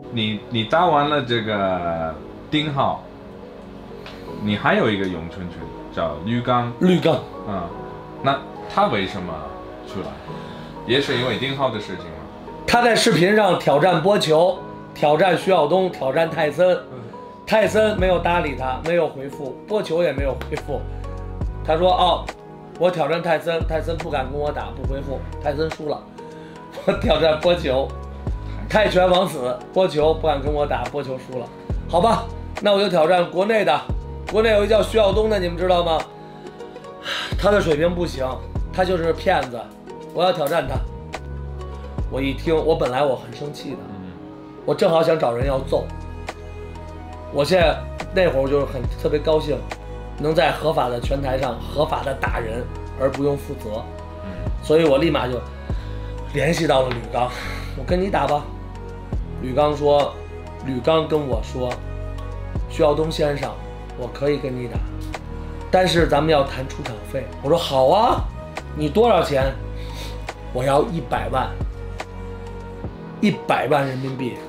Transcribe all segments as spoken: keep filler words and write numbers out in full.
你你打完了这个丁号，你还有一个咏春拳叫绿刚。 绿刚。 啊、嗯，那他为什么出来？也是因为丁浩的事情吗？ 他在视频上挑战波球，挑战徐晓东，挑战泰森。嗯、泰森没有搭理他，没有回复，波球也没有回复。他说：“哦，我挑战泰森，泰森不敢跟我打，不回复，泰森输了。我挑战波球，泰拳王子，波球不敢跟我打，波球输了。好吧，那我就挑战国内的。国内有一个叫徐晓东的，你们知道吗？他的水平不行，他就是骗子。我要挑战他。”我一听，我本来我很生气的，我正好想找人要揍。我现在那会儿我就是很特别高兴，能在合法的拳台上合法的打人，而不用负责，所以我立马就联系到了吕刚，我跟你打吧。吕刚说，吕刚跟我说，徐晓东先生，我可以跟你打，但是咱们要谈出场费。我说好啊，你多少钱？我要一百万。一百万人民币，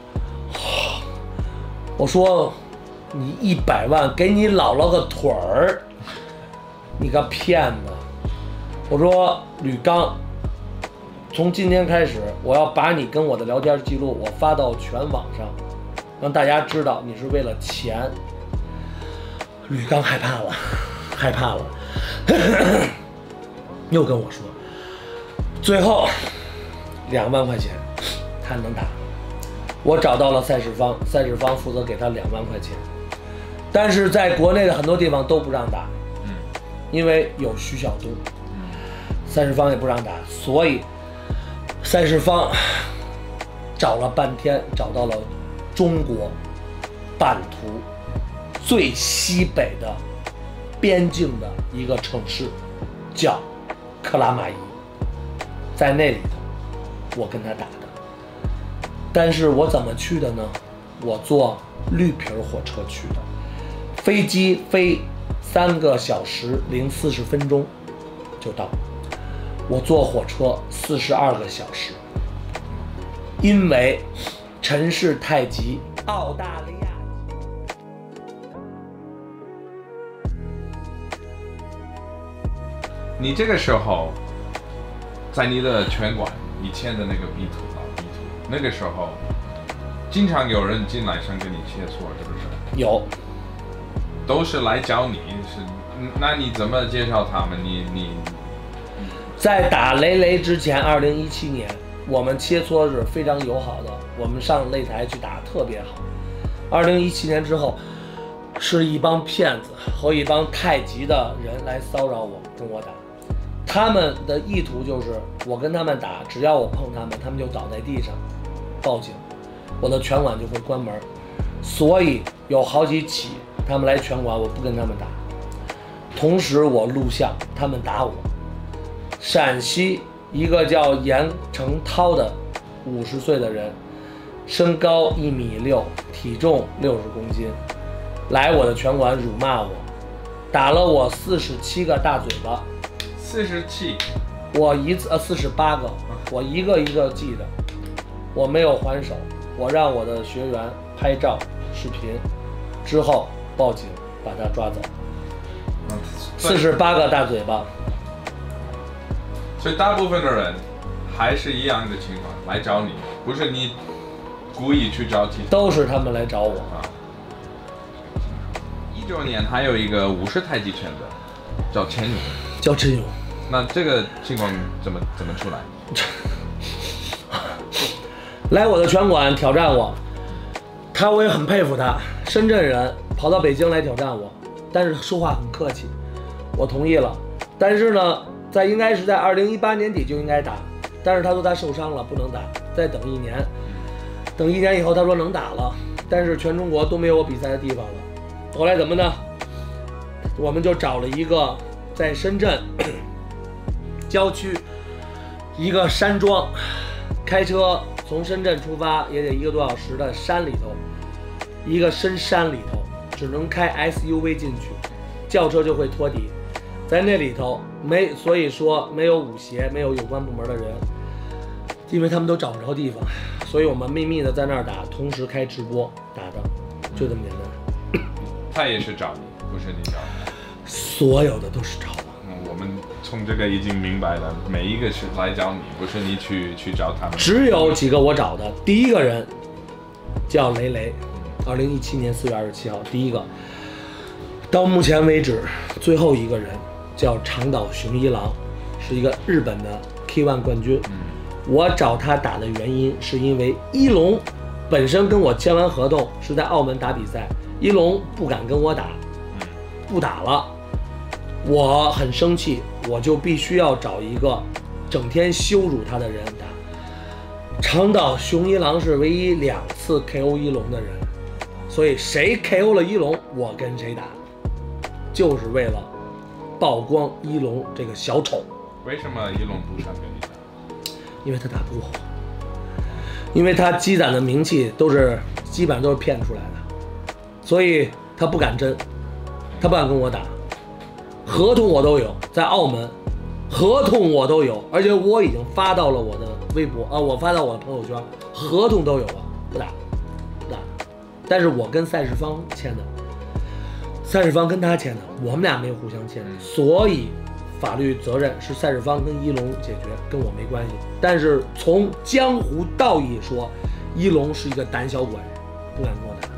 我说你一百万给你姥姥个腿儿，你个骗子！我说吕刚，从今天开始，我要把你跟我的聊天记录我发到全网上，让大家知道你是为了钱。吕刚害怕了，害怕了，又跟我说，最后两万块钱。他能打，我找到了赛事方，赛事方负责给他两万块钱，但是在国内的很多地方都不让打，嗯，因为有徐晓东，嗯，赛事方也不让打，所以赛事方找了半天，找到了中国版图最西北的边境的一个城市，叫克拉玛依，在那里头，我跟他打的。但是我怎么去的呢？我坐绿皮火车去的，飞机飞三个小时零四十分钟就到，我坐火车四十二个小时，因为陈氏太极澳大利亚。 你这个时候在你的拳馆以前的那个 B 图。那个时候，经常有人进来想跟你切磋，是不是？ 有， 都是来找你，是？那你怎么介绍他们？你你在打雷雷之前，二零一七年我们切磋是非常友好的，我们上擂台去打特别好。二零一七年之后，是一帮骗子和一帮太极的人来骚扰我，跟我打。他们的意图就是我跟他们打，只要我碰他们，他们就倒在地上，报警，我的拳馆就会关门。所以有好几起他们来拳馆，我不跟他们打，同时我录像他们打我。陕西一个叫严成涛的五十岁的人，身高一米六，体重六十公斤，来我的拳馆辱骂我，打了我四十七个大嘴巴。 四十七， 我一次呃四十八个，我一个一个记着，我没有还手，我让我的学员拍照视频，之后报警把他抓走。四十八个大嘴巴， 所以大部分的人还是一样的情况来找你，不是你故意去找其他， 都是他们来找我啊。一九年还有一个武士太极拳的，叫钱勇， 叫陈勇。 那这个情况怎么怎么出来？ 来我的拳馆挑战我，他我也很佩服他，深圳人跑到北京来挑战我，但是说话很客气，我同意了。但是呢，在应该是在二零一八年底就应该打，但是他说他受伤了不能打，再等一年，等一年以后他说能打了，但是全中国都没有我比赛的地方了。后来怎么呢？我们就找了一个在深圳郊区一个山庄，开车从深圳出发也得一个多小时的山里头，一个深山里头，只能开 S U V 进去，轿车就会拖底。在那里头没，所以说没有武协，没有有关部门的人，因为他们都找不着地方， 所以我们秘密的在那儿打，同时开直播打的，就这么简单。 他也是找你，不是你找他？ 所有的都是找我。 嗯，我们从这个已经明白了，每一个是来找你，不是你去去找他们。 只有几个我找的，第一个人叫雷雷，二零一七年四月二十七号，第一个。到目前为止，最后一个人叫长岛雄一郎，是一个日本的 K 一 冠军。嗯，我找他打的原因是因为一龙本身跟我签完合同是在澳门打比赛，一龙不敢跟我打，不打了，我很生气，我就必须要找一个整天羞辱他的人打。长岛雄一郎是唯一两次 K O 一龙的人，所以谁 K O 了一龙，我跟谁打，就是为了曝光一龙这个小丑。 为什么一龙不想跟你打？ 因为他打不过我，因为他积攒的名气都是基本上都是骗出来的，所以他不敢真，他不敢跟我打。合同我都有，在澳门，合同我都有，而且我已经发到了我的微博啊，我发到我的朋友圈，合同都有了，不打，不打。但是我跟赛事方签的，赛事方跟他签的，我们俩没有互相签，所以法律责任是赛事方跟一龙解决，跟我没关系。但是从江湖道义说，一龙是一个胆小鬼，不敢跟我打。